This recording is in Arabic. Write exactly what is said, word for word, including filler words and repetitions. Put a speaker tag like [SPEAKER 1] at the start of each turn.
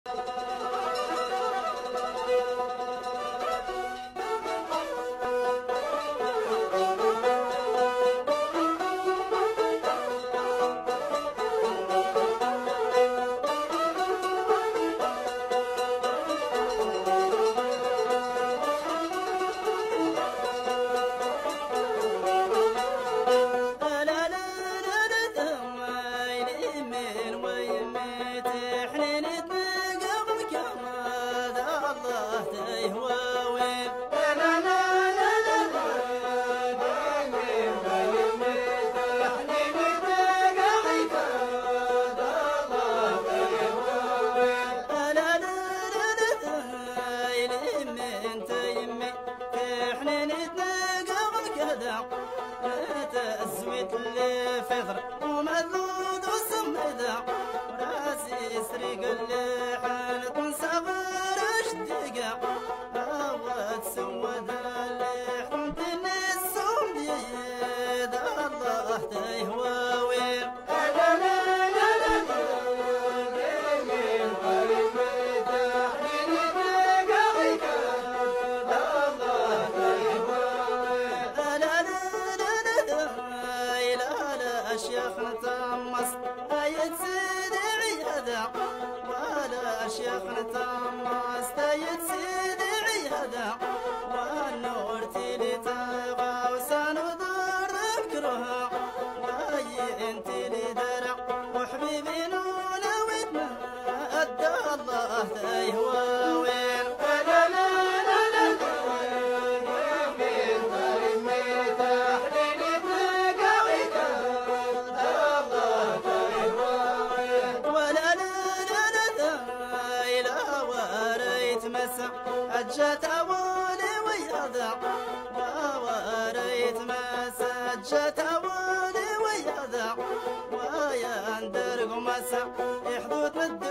[SPEAKER 1] تزويد الفطر ومذود وسمدا راسي سريق اللحن تنصغر اشتقا هوا تسود اللحن تنسهم بيد الله تهواوي أشياخ نتمس هيت سيدي عيادا ولا أشياخ نتمس هيت سيدي عيادا والنور تيلي تغى وسنضر ذكرها وهي انت لي درع وحبيبي نونا ودنا أدى الله تيهواوي أجت أولي ويضع ووريت مسا أجت أولي ويضع ويندرق مسا يحدود مد